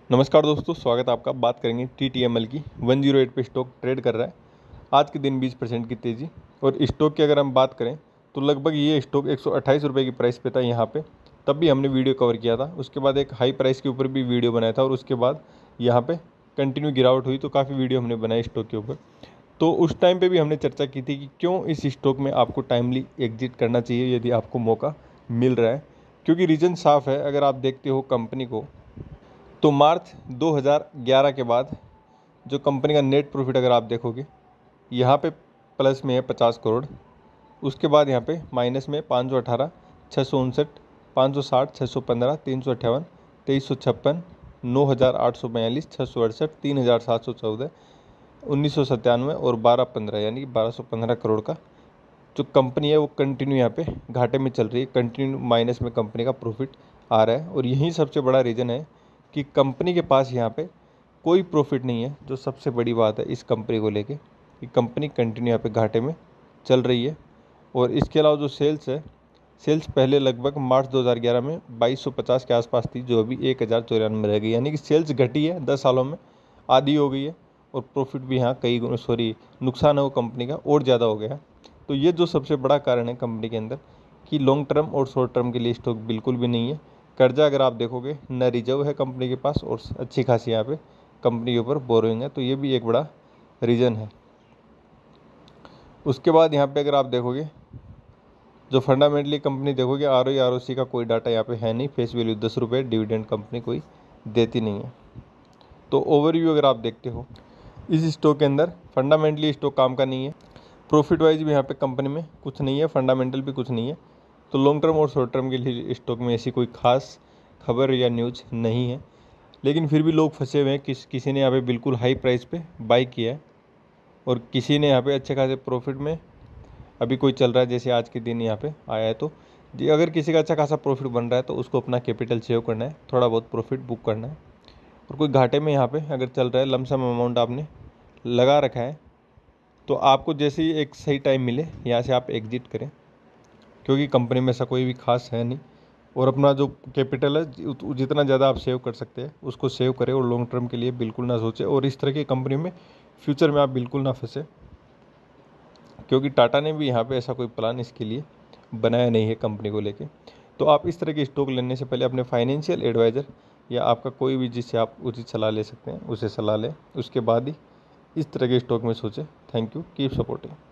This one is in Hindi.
नमस्कार दोस्तों, स्वागत है आपका। बात करेंगे TTML की 108 पे स्टॉक ट्रेड कर रहा है। आज के दिन 20% की तेज़ी। और स्टॉक की अगर हम बात करें तो लगभग ये स्टॉक 128 रुपये की प्राइस पे था यहाँ पे, तब भी हमने वीडियो कवर किया था। उसके बाद एक हाई प्राइस के ऊपर भी वीडियो बनाया था और उसके बाद यहाँ पे कंटिन्यू गिरावट हुई तो काफ़ी वीडियो हमने बनाई स्टॉक के ऊपर। तो उस टाइम पर भी हमने चर्चा की थी कि क्यों इस स्टॉक में आपको टाइमली एग्जिट करना चाहिए यदि आपको मौका मिल रहा है, क्योंकि रीज़न साफ़ है। अगर आप देखते हो कंपनी को तो मार्च 2011 के बाद जो कंपनी का नेट प्रॉफिट अगर आप देखोगे यहाँ पे प्लस में है 50 करोड़, उसके बाद यहाँ पे माइनस में 518, 659, 560, 615, 358, 2356, 9842, 668, 3714, 1997 और 1215 यानी कि 1215 करोड़ का जो कंपनी है वो कंटिन्यू यहाँ पे घाटे में चल रही है। कंटिन्यू माइनस में कंपनी का प्रॉफिट आ रहा है और यही सबसे बड़ा रीज़न है कि कंपनी के पास यहाँ पे कोई प्रॉफिट नहीं है। जो सबसे बड़ी बात है इस कंपनी को लेके कि कंपनी कंटिन्यू यहाँ पे घाटे में चल रही है। और इसके अलावा जो सेल्स है, सेल्स पहले लगभग मार्च 2011 में 2250 के आसपास थी, जो अभी 1094 में रह गई, यानी कि सेल्स घटी है 10 सालों में, आधी हो गई है। और प्रॉफिट भी यहाँ नुकसान है वो कंपनी का और ज़्यादा हो गया। तो ये जो सबसे बड़ा कारण है कंपनी के अंदर कि लॉन्ग टर्म और शॉर्ट टर्म के लिए स्टॉक बिल्कुल भी नहीं है। कर्जा अगर आप देखोगे न रिजर्व है कंपनी के पास और अच्छी खासी यहाँ पे कंपनी के ऊपर बोरोइंग है, तो ये भी एक बड़ा रीज़न है। उसके बाद यहाँ पे अगर आप देखोगे जो फंडामेंटली कंपनी देखोगे ROE ROC का कोई डाटा यहाँ पे है नहीं। फेस वैल्यू 10 रुपये, डिविडेंड कंपनी कोई देती नहीं है। तो ओवरव्यू अगर आप देखते हो इस स्टॉक के अंदर फंडामेंटली स्टॉक काम का नहीं है, प्रॉफिट वाइज भी यहाँ पे कंपनी में कुछ नहीं है, फंडामेंटल भी कुछ नहीं है। तो लॉन्ग टर्म और शॉर्ट टर्म के लिए स्टॉक में ऐसी कोई खास खबर या न्यूज़ नहीं है। लेकिन फिर भी लोग फंसे हुए हैं। किसी ने यहाँ पे बिल्कुल हाई प्राइस पे बाई किया है और किसी ने यहाँ पे अच्छे खासे प्रॉफिट में अभी कोई चल रहा है, जैसे आज के दिन यहाँ पे आया है। तो जी अगर किसी का अच्छा खासा प्रॉफिट बन रहा है तो उसको अपना कैपिटल सेव करना है, थोड़ा बहुत प्रॉफिट बुक करना है। और कोई घाटे में यहाँ पर अगर चल रहा है, लमसम अमाउंट आपने लगा रखा है, तो आपको जैसे ही एक सही टाइम मिले यहाँ से आप एग्जिट करें, क्योंकि कंपनी में ऐसा कोई भी खास है नहीं। और अपना जो कैपिटल है जितना ज़्यादा आप सेव कर सकते हैं उसको सेव करें और लॉन्ग टर्म के लिए बिल्कुल ना सोचें। और इस तरह की कंपनी में फ्यूचर में आप बिल्कुल ना फंसे, क्योंकि टाटा ने भी यहाँ पे ऐसा कोई प्लान इसके लिए बनाया नहीं है कंपनी को लेके। तो आप इस तरह के स्टॉक लेने से पहले अपने फाइनेंशियल एडवाइज़र या आपका कोई भी जिससे आप उचित सलाह ले सकते हैं उसे सलाह लें, उसके बाद ही इस तरह के स्टॉक में सोचें। Thank you, keep supporting.